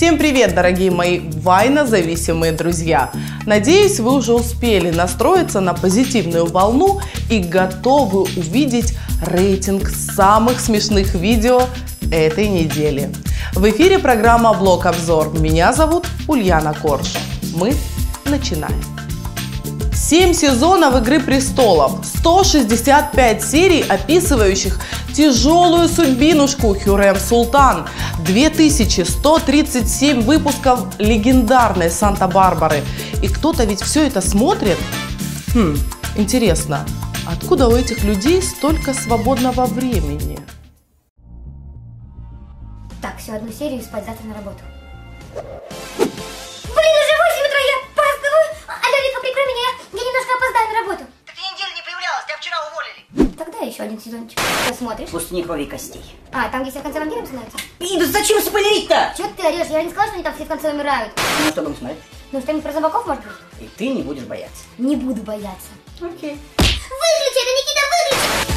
Всем привет, дорогие мои вайно-зависимые друзья! Надеюсь, вы уже успели настроиться на позитивную волну и готовы увидеть рейтинг самых смешных видео этой недели. В эфире программа «Блог-обзор». Меня зовут Ульяна Корж. Мы начинаем. 7 сезонов «Игры престолов», 165 серий, описывающих тяжелую судьбинушку Хюррем Султан, 2137 выпусков легендарной Санта-Барбары. И кто-то ведь все это смотрит? Интересно, откуда у этих людей столько свободного времени? Так, всю одну серию и спать, завтра на работу. Блин, уже 8 утра, я опаздываю! Алло, Литва, прикрой меня, я немножко опоздаю на работу. Так ты неделю не появлялась, тебя вчера уволили. Тогда еще один сезончик. Что смотришь? Пустыни крови и костей. А, там, где все в конце вампиром становятся? Да зачем спойлерить-то? Чего ты орешь? Я не сказала, что они там все в конце умирают. Ну что будем смотреть? Ну, что-нибудь про зомбаков, может быть? И ты не будешь бояться. Не буду бояться. Окей. Выключи это, Никита, выключи!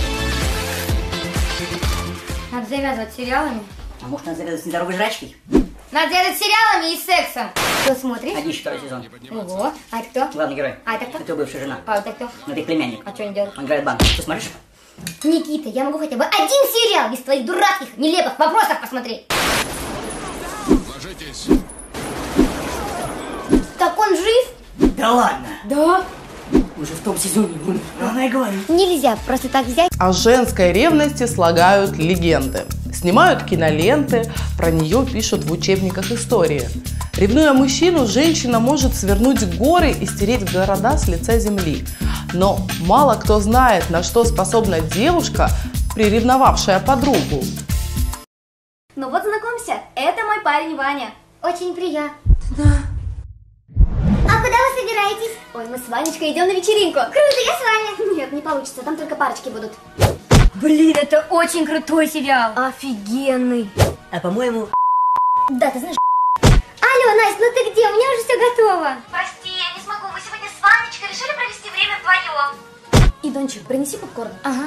Надо завязывать с сериалами. А может надо завязывать с нездоровой жрачкой? Надо завязывать с сериалами и сексом. Что смотришь? Один второй сезон. Ого, а это кто? Главный герой. А это кто? Это его бывшая жена. А это кто? Это их племянник. А что они делают? Он играет в банк. Ты смотришь? Никита, я могу хотя бы один сериал без твоих дурацких, нелепых вопросов посмотреть. Ложитесь. Так он жив? Да ладно. Да. Уже в том сезоне умер. Она и говорит. Нельзя просто так взять. О женской ревности слагают легенды. Снимают киноленты, про нее пишут в учебниках истории. Ревнуя мужчину, женщина может свернуть горы и стереть города с лица земли. Но мало кто знает, на что способна девушка, приревновавшая подругу. Ну вот знакомься, это мой парень Ваня. Очень приятно. А куда вы собираетесь? Ой, мы с Ванечкой идем на вечеринку. Круто, я с вами. Нет, не получится, там только парочки будут. Блин, это очень крутой сериал. Офигенный. А по-моему... Да, ты знаешь... Алло, Настя, ну ты где? У меня уже все готово. Прости, я не смогу. Мы сегодня с Ванечкой решили провести время вдвоем. Идончик, принеси попкорн. Ага.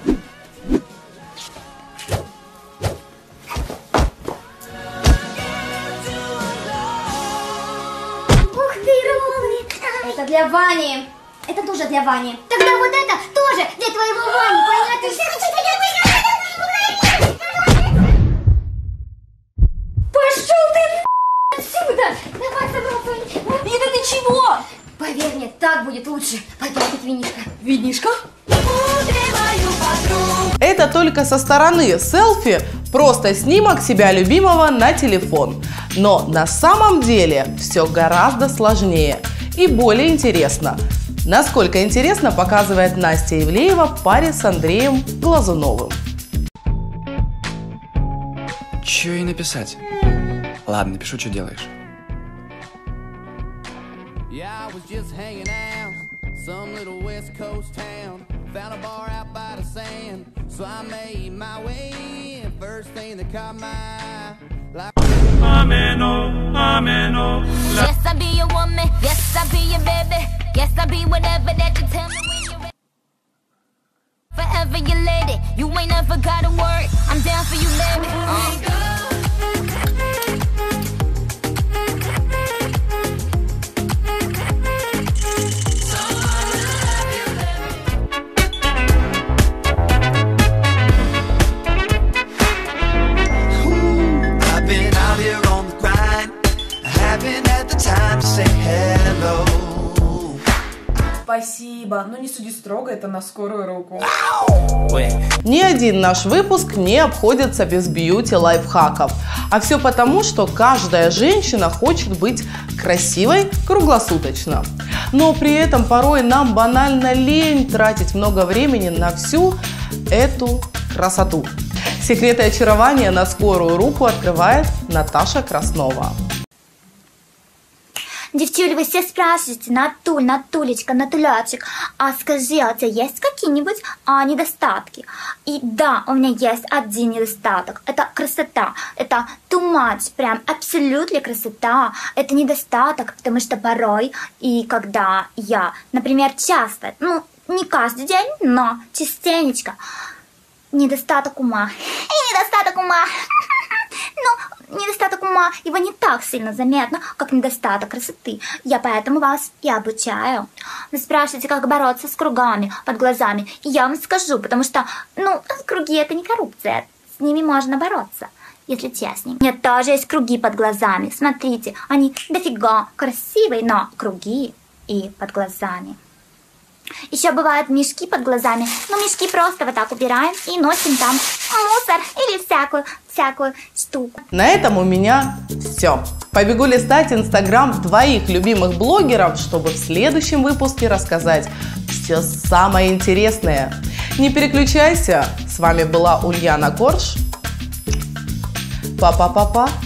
Ух ты, роллы. Это для Вани. Это тоже для Вани. Тогда вот это тоже для твоего Вани, понятно? Пошел ты отсюда! Давай собрался. Лида, ты чего? Поверь мне, так будет лучше. Пойдем пить винишко. Винишко? Это только со стороны селфи, просто снимок себя любимого на телефон. Но на самом деле все гораздо сложнее и более интересно. Насколько интересно, показывает Настя Ивлеева в паре с Андреем Глазуновым. Че ей написать? Ладно, напишу, что делаешь. Yeah, I was just hanging out, some little West Coast town. Found a bar out by the sand, so I made my way in. First thing that caught my eye, like Yes, I be your woman. Yes, I be your baby. Yes, I be whatever that you tell me when you're ready. Forever your lady. You ain't never gotta worry. I'm down for you, baby. I've been out here on the grind. I haven't had the time to say hello. Спасибо, но не суди строго, это на скорую руку. Ни один наш выпуск не обходится без бьюти-лайфхаков. А все потому, что каждая женщина хочет быть красивой круглосуточно. Но при этом порой нам банально лень тратить много времени на всю эту красоту. Секреты очарования на скорую руку открывает Наташа Краснова. Девчули, вы все спрашиваете, Натуль, Натулечка, Натулячек, а скажи, а у тебя есть какие-нибудь недостатки? И да, у меня есть один недостаток, это красота, это too much, прям абсолютно красота, это недостаток, потому что порой, и когда я, например, часто, не каждый день, но частенечко, недостаток ума, и недостаток ума, недостаток ума, его не так сильно заметно, как недостаток красоты. Я поэтому вас и обучаю. Вы спрашиваете, как бороться с кругами под глазами. И я вам скажу, потому что, круги это не коррупция. С ними можно бороться, если честнее. У меня тоже есть круги под глазами. Смотрите, они дофига красивые, но круги и под глазами. Еще бывают мешки под глазами, но мешки просто вот так убираем и носим там мусор или всякую штуку. На этом у меня все. Побегу листать инстаграм твоих любимых блогеров, чтобы в следующем выпуске рассказать все самое интересное. Не переключайся, с вами была Ульяна Корж. Па-па-па-па.